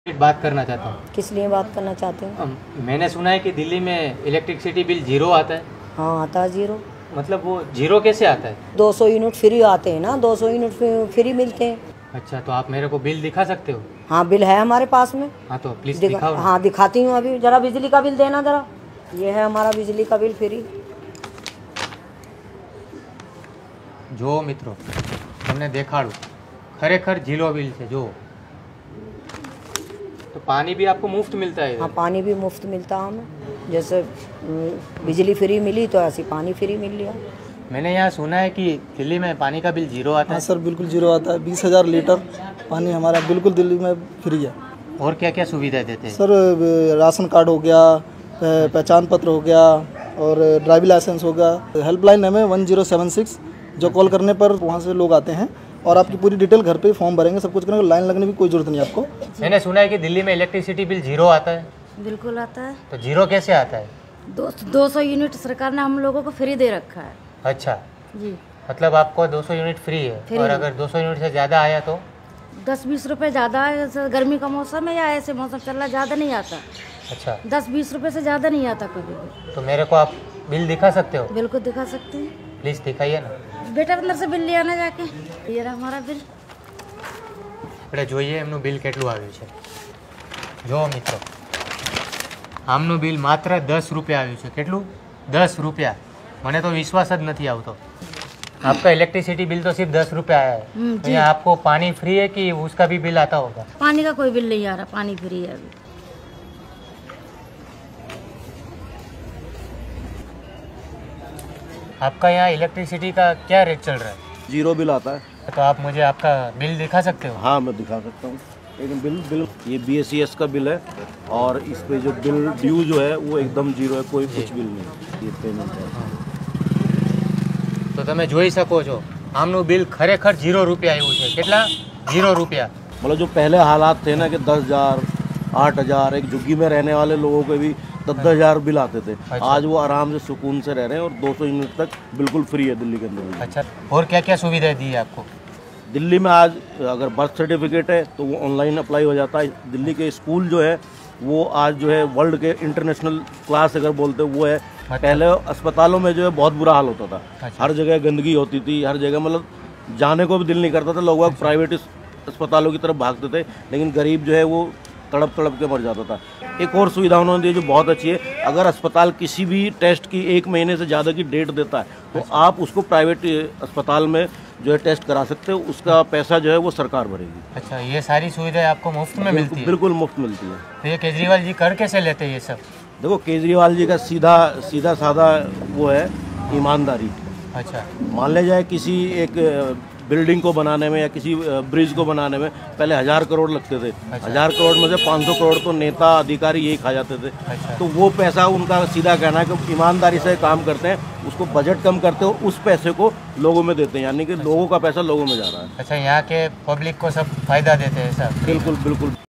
एक बात करना चाहता हूँ। किस लिए बात करना चाहते हैं? मैंने सुना है कि दिल्ली में इलेक्ट्रिसिटी बिल जीरो आता है। हाँ, आता है जीरो। मतलब वो जीरो कैसे आता है? 200 यूनिट फ्री आते हैं ना, 200 यूनिट फ्री मिलते हैं। अच्छा, तो आप मेरे को बिल दिखा सकते हो? हाँ, बिल है हमारे पास में। हाँ, तो प्लीज़ दिखाओ ना। हाँ, दिखाती हूँ अभी। जरा बिजली का बिल देना जरा। ये है हमारा बिजली का बिल फ्री। जो मित्रों તમને દેખાડું ખરેખર જીરો बिल છે जो। तो पानी भी आपको मुफ्त मिलता है? हाँ, पानी भी मुफ्त मिलता है हमें। जैसे बिजली फ्री मिली तो ऐसी पानी फ्री मिल लिया। मैंने यहाँ सुना है कि दिल्ली में पानी का बिल जीरो आता हाँ है। सर, बिल्कुल जीरो आता है। 20,000 लीटर पानी हमारा बिल्कुल दिल्ली में फ्री है। और क्या क्या सुविधाएं देते हैं? सर, राशन कार्ड हो गया, पहचान पत्र हो गया और ड्राइविंग लाइसेंस हो गया। हेल्पलाइन हमें 1076 जो कॉल करने पर वहाँ से लोग आते हैं और आपकी पूरी डिटेल घर पे फॉर्म भरेंगे, सब कुछ करेंगे। लाइन लगने की कोई जरूरत नहीं आपको। मैंने सुना है कि दिल्ली में इलेक्ट्रिसिटी बिल जीरो आता है। बिल्कुल आता है। तो जीरो कैसे आता है? 200 यूनिट सरकार ने हम लोगों को फ्री दे रखा है। अच्छा जी, मतलब आपको 200 यूनिट फ्री है। फ्री और है। अगर 200 यूनिट से ज़्यादा आया तो? 10-20 रुपए ज़्यादा है। जैसे गर्मी का मौसम है या ऐसे मौसम चल रहा, ज़्यादा नहीं आता। अच्छा, 10-20 रुपए से ज़्यादा नहीं आता कभी भी। तो मेरे को आप बिल दिखा सकते हो? बिल्कुल दिखा सकते हैं। प्लीज़ दिखाइए ना। बेटा अंदर से बिल ले आना जाके। ये रहा हमारा बिल। આપણે જોઈએ એમનું બિલ કેટલું આવ્યું છે। જો મિત્રો, આમનું બિલ માત્ર 10 રૂપિયા આવ્યું છે। કેટલું? 10 રૂપિયા। મને તો વિશ્વાસ જ નથી આવતો। आपका इलेक्ट्रिसिटी बिल तो सिर्फ 10 रुपये आया है। तो यहाँ आपको पानी फ्री है कि उसका भी बिल आता होगा? पानी का कोई बिल नहीं आ रहा, पानी फ्री है अभी। आपका यहाँ इलेक्ट्रिसिटी का क्या रेट चल रहा है? जीरो बिल आता है। तो आप मुझे आपका बिल दिखा सकते हो? हाँ, मैं दिखा सकता हूँ। लेकिन बिल ये BSES का बिल है और इस पे जो बिल ड्यू जो है वो एकदम जीरो है, कोई कुछ बिल नहीं। ये पेमेंट है। તો તમે જોઈ શકો છો આમનું બિલ ખરેખર 0 રૂપિયા આવ્યું છે। કેટલા? 0 રૂપિયા। मतलब जो पहले हालात थे ना कि 10,000 8,000 एक झुग्गी में रहने वाले लोगों के भी 10,000 बिल आते थे। अच्छा। आज वो आराम से सुकून से रह रहे हैं और 200 यूनिट तक बिल्कुल फ्री है दिल्ली के अंदर। अच्छा, और क्या क्या सुविधाएं दी है आपको? दिल्ली में आज अगर बर्थ सर्टिफिकेट है तो वो ऑनलाइन अप्लाई हो जाता है। दिल्ली के स्कूल जो है वो आज जो है वर्ल्ड के इंटरनेशनल क्लास अगर बोलते वो है। पहले अस्पतालों में जो है बहुत बुरा हाल होता था। अच्छा। हर जगह गंदगी होती थी, हर जगह मतलब जाने को भी दिल नहीं करता था। लोग अच्छा। प्राइवेट अस्पतालों की तरफ भागते थे, लेकिन गरीब जो है वो तड़प तड़प के मर जाता था। एक और सुविधा उन्होंने दी जो बहुत अच्छी है, अगर अस्पताल किसी भी टेस्ट की 1 महीने से ज़्यादा की डेट देता है तो आप उसको प्राइवेट अस्पताल में जो है टेस्ट करा सकते हो। उसका पैसा जो है वो सरकार भरेगी। अच्छा, ये सारी सुविधाएं आपको मुफ्त में मिलती है? बिल्कुल मुफ्त मिलती है। तो ये केजरीवाल जी कर कैसे लेते हैं ये सब? देखो, केजरीवाल जी का सीधा साधा वो है ईमानदारी। अच्छा, मान ले जाए किसी एक बिल्डिंग को बनाने में या किसी ब्रिज को बनाने में पहले 1,000 करोड़ लगते थे। अच्छा। 1,000 करोड़ में से 500 करोड़ तो नेता अधिकारी यही खा जाते थे। अच्छा। तो वो पैसा उनका सीधा कहना है कि ईमानदारी से काम करते हैं, उसको बजट कम करते हो, उस पैसे को लोगों में देते हैं। यानी कि लोगों का पैसा लोगों में जा रहा है। अच्छा, यहाँ के पब्लिक को सब फायदा देते हैं सब? बिल्कुल बिल्कुल।